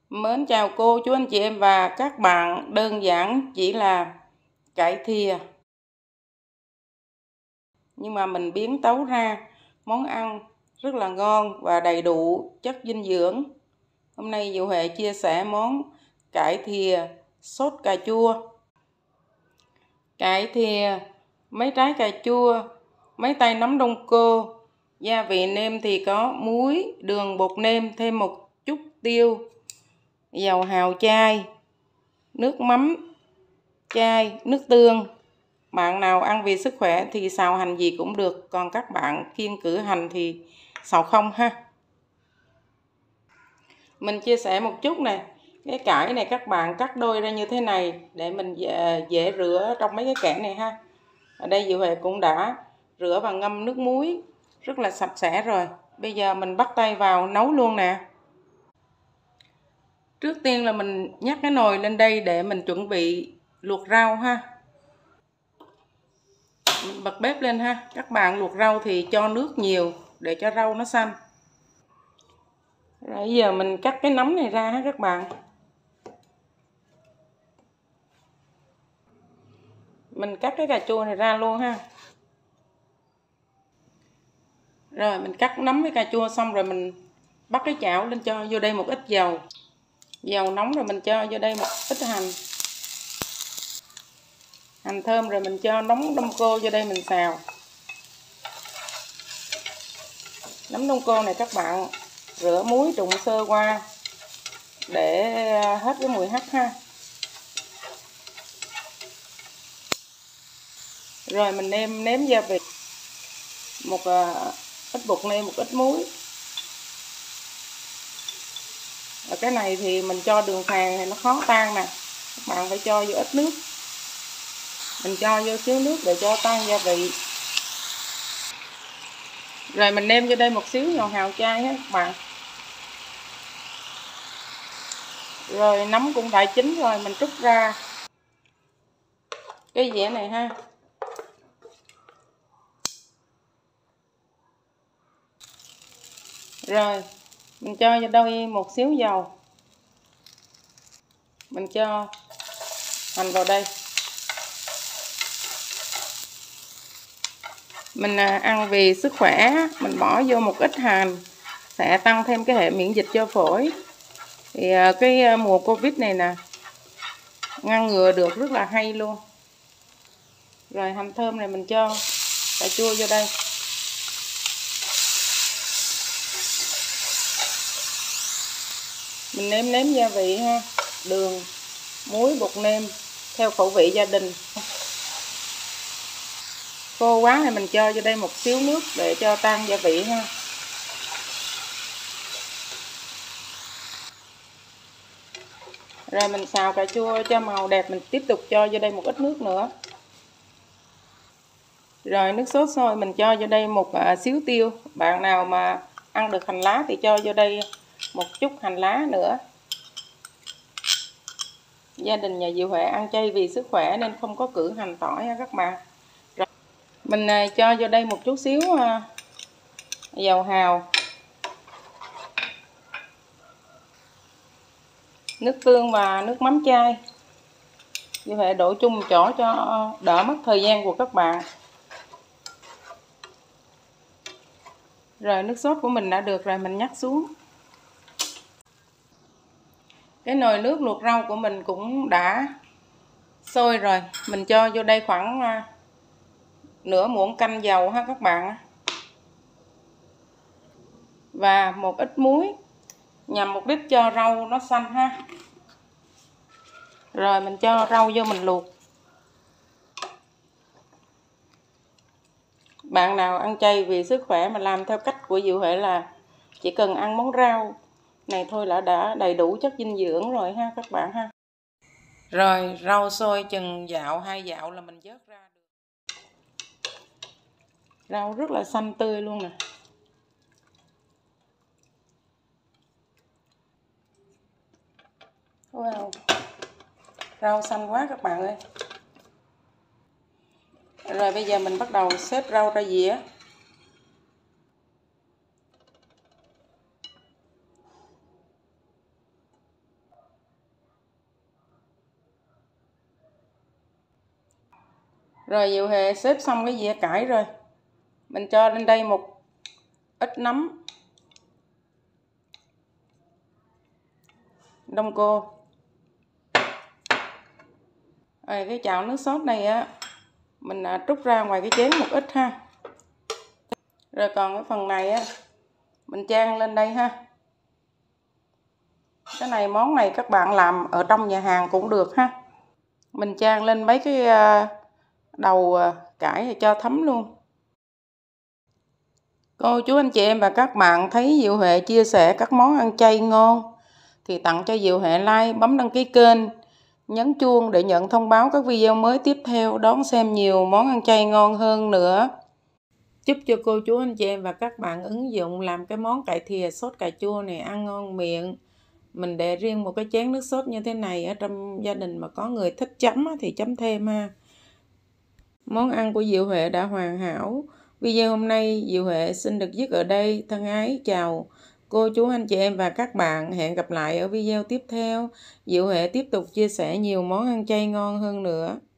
Mến chào cô, chú anh chị em và các bạn. Đơn giản chỉ là cải thìa, nhưng mà mình biến tấu ra món ăn rất là ngon và đầy đủ chất dinh dưỡng. Hôm nay Diệu Huệ chia sẻ món cải thìa sốt cà chua. Cải thìa, mấy trái cà chua, mấy tay nắm đông cô. Gia vị nêm thì có muối, đường, bột nêm, thêm một chút tiêu, dầu hào chai, nước mắm chai, nước tương. Bạn nào ăn vì sức khỏe thì xào hành gì cũng được, còn các bạn kiêng cữ hành thì xào không ha. Mình chia sẻ một chút này, cái cải này các bạn cắt đôi ra như thế này để mình dễ rửa trong mấy cái kẽ này ha. Ở đây Diệu Huệ cũng đã rửa và ngâm nước muối rất là sạch sẽ rồi. Bây giờ mình bắt tay vào nấu luôn nè. Trước tiên là mình nhắc cái nồi lên đây để mình chuẩn bị luộc rau ha. Mình bật bếp lên ha. Các bạn luộc rau thì cho nước nhiều để cho rau nó xanh. Rồi bây giờ mình cắt cái nấm này ra ha các bạn. Mình cắt cái cà chua này ra luôn ha. Rồi mình cắt nấm với cà chua xong rồi mình bắt cái chảo lên, cho vô đây một ít dầu. Dầu nóng rồi mình cho vô đây một ít hành thơm, rồi mình cho nấm đông cô vô đây mình xào. Nấm đông cô này các bạn rửa muối trụng sơ qua để hết cái mùi hắc ha. Rồi mình nếm gia vị, một ít bột nêm, một ít muối. Ở cái này thì mình cho đường phèn thì nó khó tan nè, các bạn phải cho vô ít nước. Mình cho vô xíu nước để cho tan gia vị. Rồi mình nêm vô đây một xíu dầu hào chai hết các bạn. Rồi nấm cũng đã chín rồi, mình trút ra cái dĩa này ha. Rồi mình cho vô đây một xíu dầu. Mình cho hành vào đây. Mình ăn vì sức khỏe, mình bỏ vô một ít hành sẽ tăng thêm cái hệ miễn dịch cho phổi. Thì cái mùa Covid này nè, ngăn ngừa được rất là hay luôn. Rồi hành thơm này mình cho cà chua vô đây. Mình nếm gia vị ha, đường, muối, bột nêm theo khẩu vị gia đình. Khô quá thì mình cho vô đây một xíu nước để cho tan gia vị ha. Rồi mình xào cà chua cho màu đẹp, mình tiếp tục cho vô đây một ít nước nữa. Rồi nước sốt sôi mình cho vô đây một xíu tiêu. Bạn nào mà ăn được hành lá thì cho vô đây một chút hành lá nữa. Gia đình nhà Diệu Huệ ăn chay vì sức khỏe nên không có cử hành tỏi ha các bạn. Rồi mình cho vô đây một chút xíu dầu hào, nước tương và nước mắm chai. Diệu Huệ đổ chung một chỗ cho đỡ mất thời gian của các bạn. Rồi nước sốt của mình đã được rồi, mình nhắc xuống. Cái nồi nước luộc rau của mình cũng đã sôi rồi. Mình cho vô đây khoảng nửa muỗng canh dầu ha các bạn. Và một ít muối nhằm mục đích cho rau nó xanh ha. Rồi mình cho rau vô mình luộc. Bạn nào ăn chay vì sức khỏe mà làm theo cách của Diệu Huệ là chỉ cần ăn món rau này thôi là đã đầy đủ chất dinh dưỡng rồi ha các bạn ha. Rồi rau sôi chừng dạo 2 dạo là mình vớt ra được. Rau rất là xanh tươi luôn nè. Wow, rau xanh quá các bạn ơi. Rồi bây giờ mình bắt đầu xếp rau ra dĩa. Rồi Diệu Huệ xếp xong cái dĩa cải rồi. Mình cho lên đây một ít nấm đông cô. Rồi cái chảo nước sốt này á, mình trút ra ngoài cái chén một ít ha. Rồi còn cái phần này á, mình chan lên đây ha. Cái này món này các bạn làm ở trong nhà hàng cũng được ha. Mình chan lên mấy cái đầu cải cho thấm luôn. Cô chú anh chị em và các bạn thấy Diệu Huệ chia sẻ các món ăn chay ngon thì tặng cho Diệu Huệ like, bấm đăng ký kênh, nhấn chuông để nhận thông báo các video mới tiếp theo, đón xem nhiều món ăn chay ngon hơn nữa. Chúc cho cô chú anh chị em và các bạn ứng dụng làm cái món cải thìa sốt cà chua này ăn ngon miệng. Mình để riêng một cái chén nước sốt như thế này ở trong gia đình mà có người thích chấm thì chấm thêm ha. Món ăn của Diệu Huệ đã hoàn hảo. Video hôm nay Diệu Huệ xin được dứt ở đây. Thân ái chào cô chú anh chị em và các bạn. Hẹn gặp lại ở video tiếp theo. Diệu Huệ tiếp tục chia sẻ nhiều món ăn chay ngon hơn nữa.